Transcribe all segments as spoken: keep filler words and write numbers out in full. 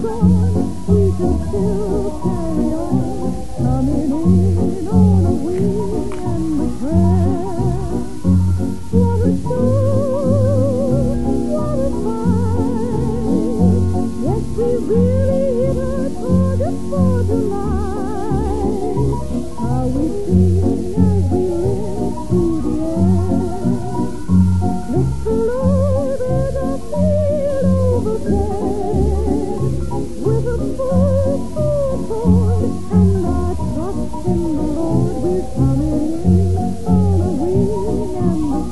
gone, we can still carry on, coming in on a wing and a prayer. What a show, what a fight. Yes, we really hit our target for tonight. How we sing as we live through the air. Look below, there's a field overhead with a full, full chord, and I trust in the Lord we're coming in on a wing and a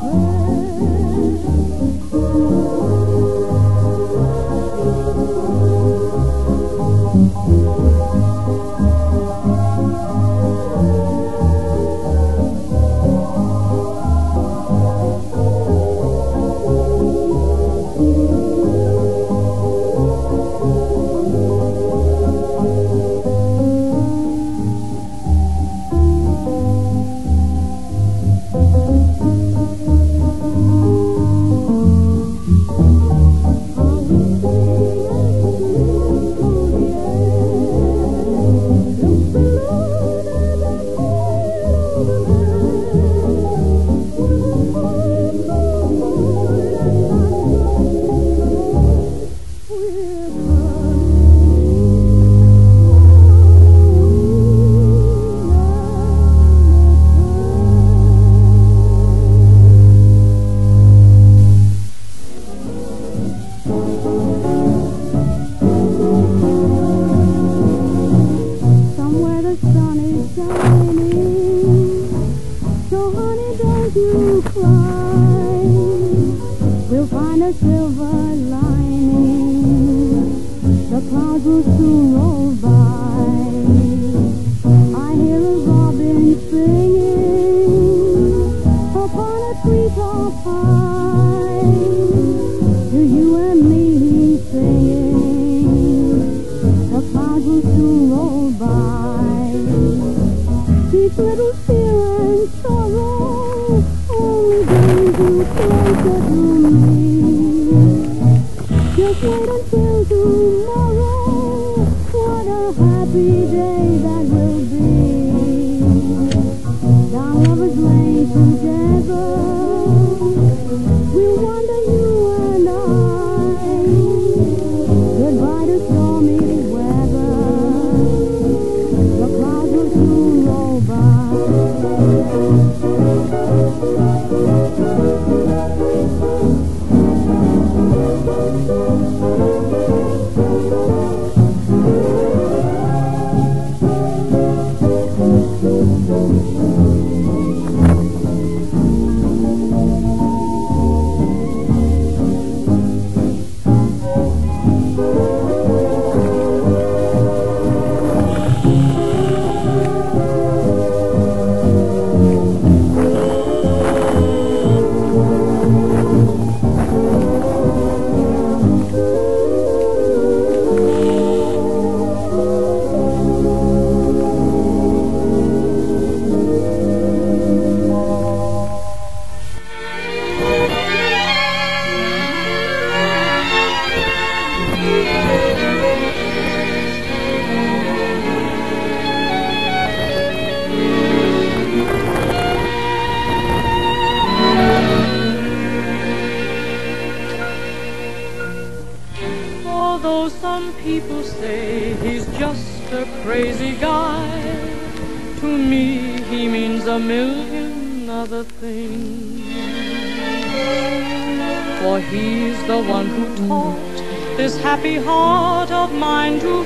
happy heart of mine to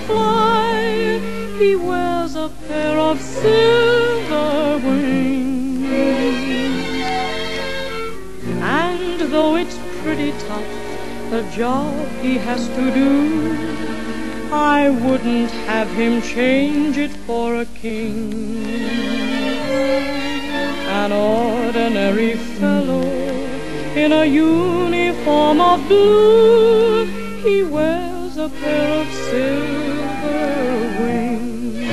fly. He wears a pair of silver wings, and though it's pretty tough, the job he has to do, I wouldn't have him change it for a king. An ordinary fellow in a uniform of blue, he wears a pair of silver wings.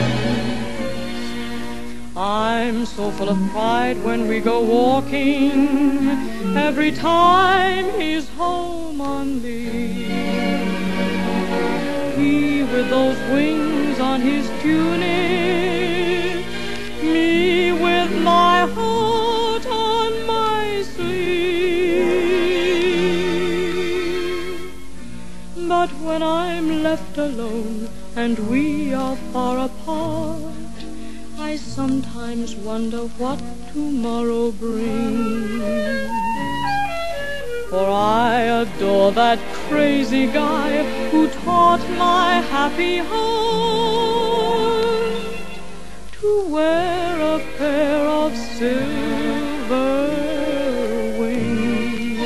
I'm so full of pride when we go walking, every time he's home on leave. He with those wings on his tunic, me with my heart on my sleeve. But when I'm left alone and we are far apart, I sometimes wonder what tomorrow brings. For I adore that crazy guy who taught my happy heart to wear a pair of silver wings.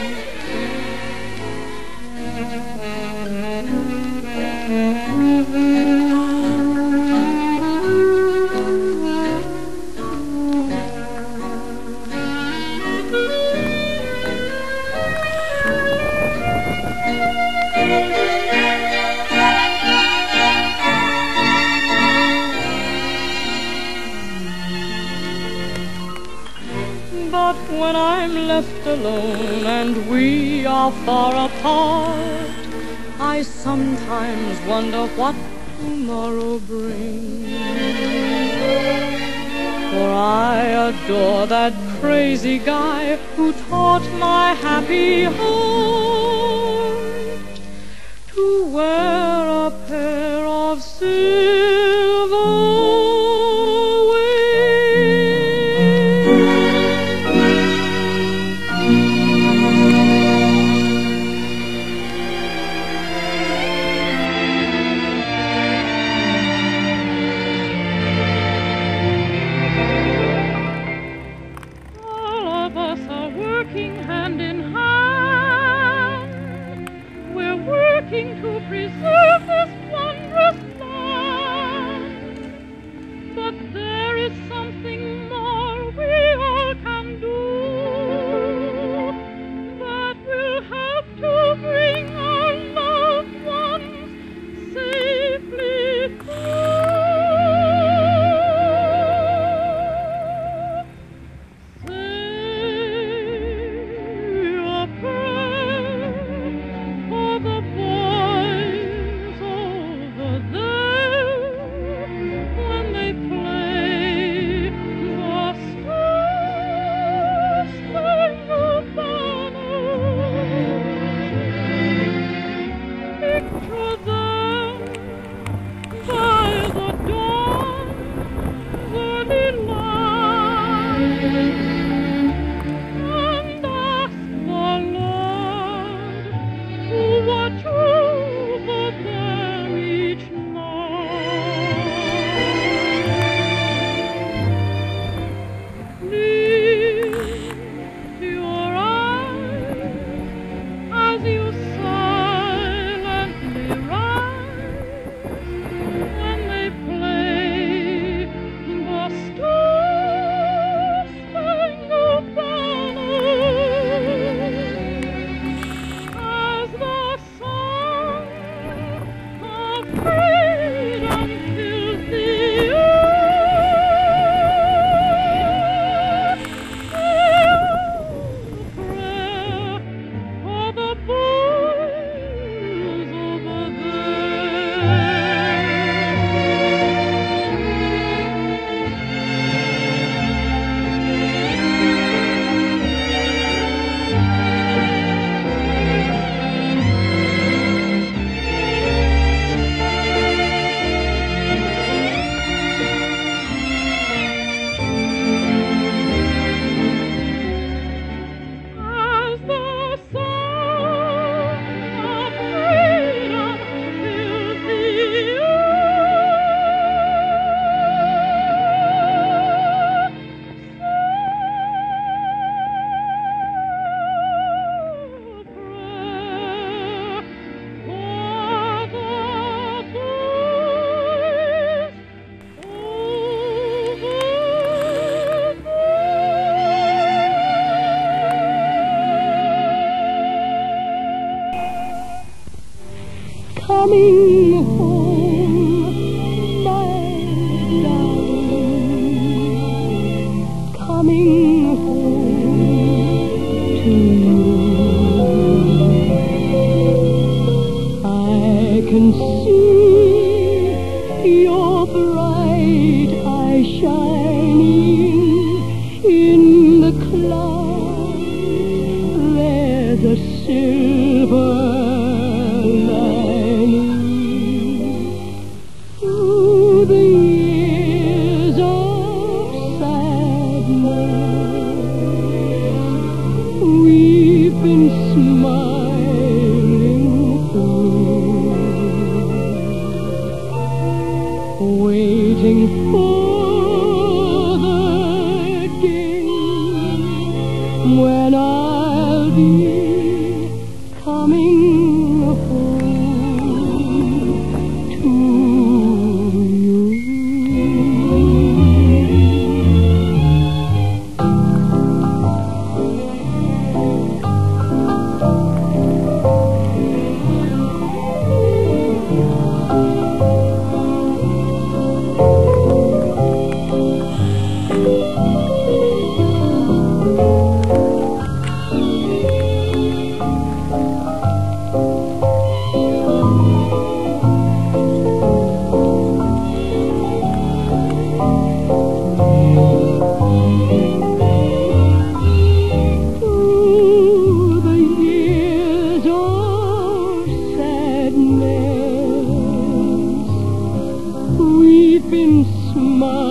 But when I'm left alone and we are far apart, I sometimes wonder what tomorrow brings. For I adore that crazy guy who taught my happy heart to wear a pair of silver to preserve this wondrous land. But there is something more we all can do that will help to bring our loved ones safely through. Say a prayer for the boys over there when they play the Star-Spangled Banner. Picture them by the dawn's early light and ask the Lord to watch over them each night. Lift your eyes as you silently rise when they play the Star-Spangled Banner. As the song of freedom fills the earth, say a prayer for the boys over as the song of freedom fills the earth, coming home. your bright eyes shining in the clouds. There's a silver lining through the years of sadness. We've been smiling through, waiting for the day when I'll be coming home to you. Through the years of sadness, we've been smiling